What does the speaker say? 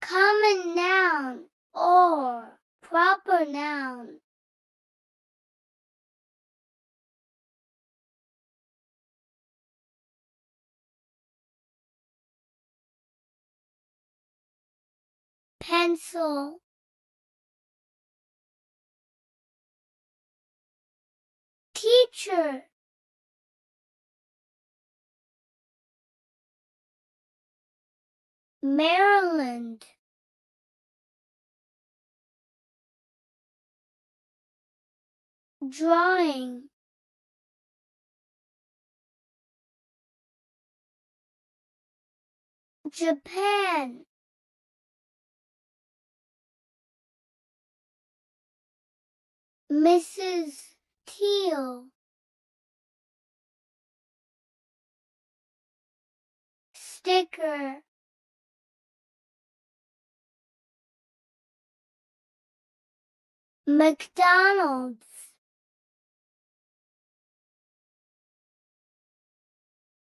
Common noun or proper noun. Pencil. Teacher. Maryland. Drawing. Japan. Mrs. Teal. Sticker. McDonald's.